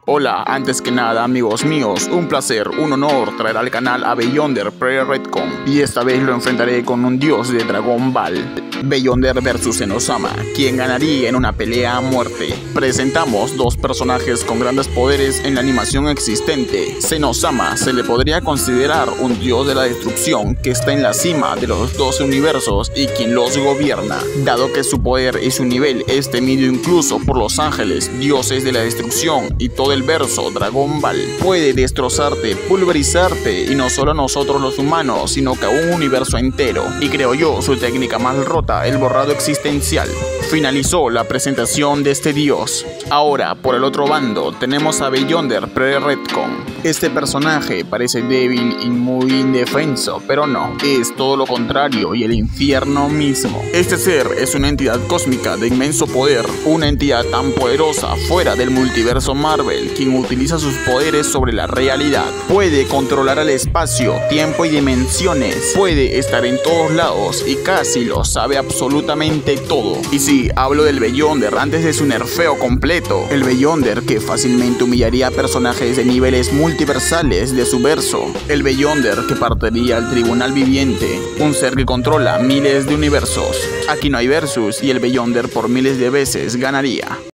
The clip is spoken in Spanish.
Hola, antes que nada amigos míos, un placer, un honor traer al canal a Beyonder Pre-Redcon y esta vez lo enfrentaré con un dios de Dragon Ball. Beyonder vs Zenosama, quien ganaría en una pelea a muerte. Presentamos dos personajes con grandes poderes en la animación existente. Zenosama se le podría considerar un dios de la destrucción que está en la cima de los 12 universos y quien los gobierna, dado que su poder y su nivel es temido incluso por los ángeles, dioses de la destrucción y todo el verso Dragon Ball. Puede destrozarte, pulverizarte y no solo a nosotros los humanos, sino que a un universo entero. Y creo yo su técnica más rota, el borrado existencial. Finalizó la presentación de este dios. Ahora, por el otro bando, tenemos a Beyonder Pre-Redcon. Este personaje parece débil y muy indefenso, pero no, es todo lo contrario y el infierno mismo. Este ser es una entidad cósmica de inmenso poder, una entidad tan poderosa fuera del multiverso Marvel, quien utiliza sus poderes sobre la realidad. Puede controlar el espacio, tiempo y dimensiones, puede estar en todos lados y casi lo sabe absolutamente todo. Y sí, hablo del Beyonder antes de su nerfeo completo, el Beyonder que fácilmente humillaría a personajes de niveles multiversales de su verso, el Beyonder que partiría al tribunal viviente, un ser que controla miles de universos. Aquí no hay versus y el Beyonder por miles de veces ganaría.